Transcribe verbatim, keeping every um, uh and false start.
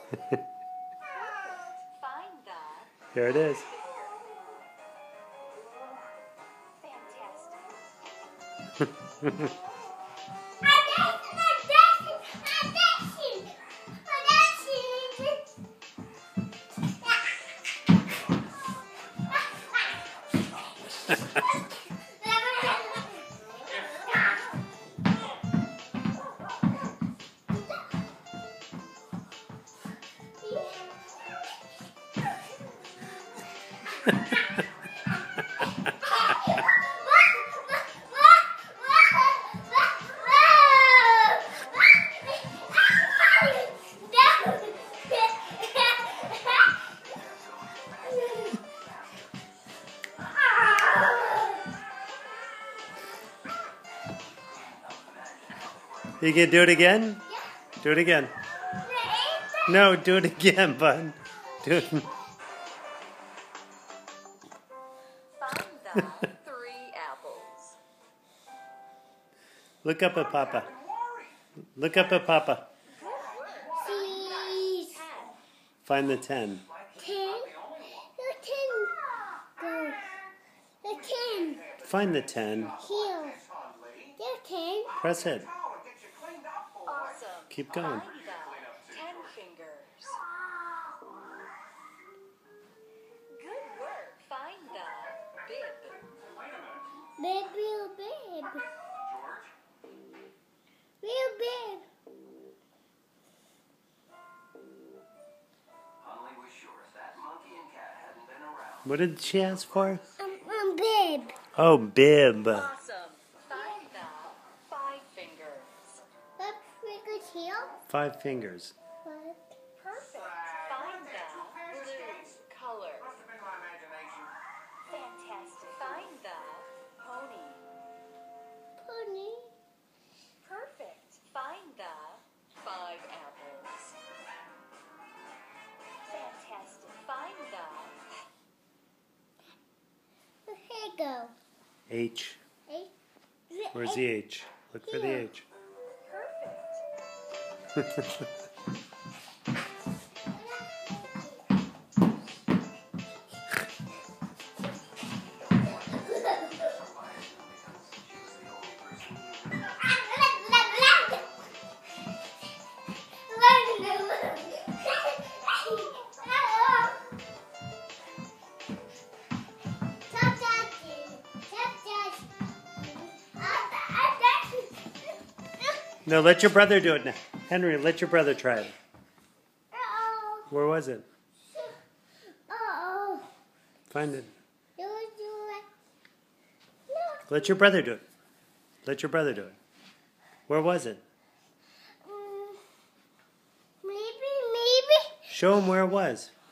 Find the... Here it is. Fantastic. You can do it again? Yeah. Do it again. No, do it again, bud. Do it. Find the three apples. Look up at Papa. Look up at Papa. Please. Find the ten. Ten. The ten. Go. The ten. Find the ten. Here. The ten. Press it. Awesome. Keep going. Find the ten fingers. Good work. Find the bib. Big, real big. Real big. What did she ask for? Um, um, bib. Oh, bib. Awesome. Find the five fingers. What fingers here? Five fingers. What? Perfect. Find the blue color. Fantastic. Find the pony. Pony. Perfect. Find the five apples. Fantastic. Find the Here you go. H. Eight. Where's the H? Look for the H. perfect. No, let your brother do it now. Henry, let your brother try it. Uh-oh. Where was it? Uh-oh. Find it. You do it. No. Let your brother do it. Let your brother do it. Where was it? Mm, maybe, maybe. Show him where it was.